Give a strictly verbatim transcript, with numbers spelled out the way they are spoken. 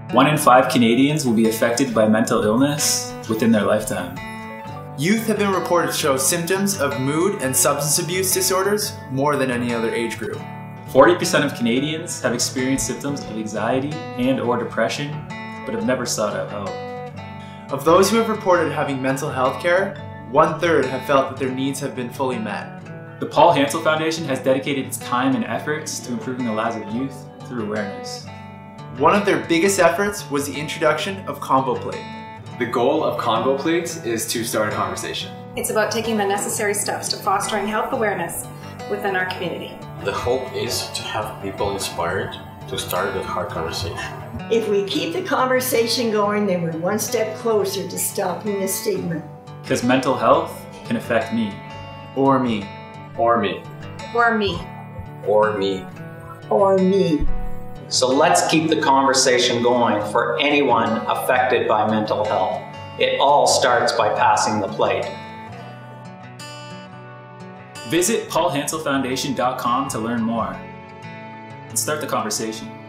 One in five Canadians will be affected by mental illness within their lifetime. Youth have been reported to show symptoms of mood and substance abuse disorders more than any other age group. forty percent of Canadians have experienced symptoms of anxiety and or depression, but have never sought out help. Of those who have reported having mental health care, one-third have felt that their needs have been fully met. The Paul Hansel Foundation has dedicated its time and efforts to improving the lives of youth through awareness. One of their biggest efforts was the introduction of Convo Plate. The goal of Convo Plates is to start a conversation. It's about taking the necessary steps to fostering health awareness within our community. The hope is to have people inspired to start that hard conversation. If we keep the conversation going, then we're one step closer to stopping the stigma. Because mental health can affect me. Or me. Or me. Or me. Or me. Or me. So let's keep the conversation going for anyone affected by mental health. It all starts by passing the plate. Visit paul hansel foundation dot com to learn more and start the conversation.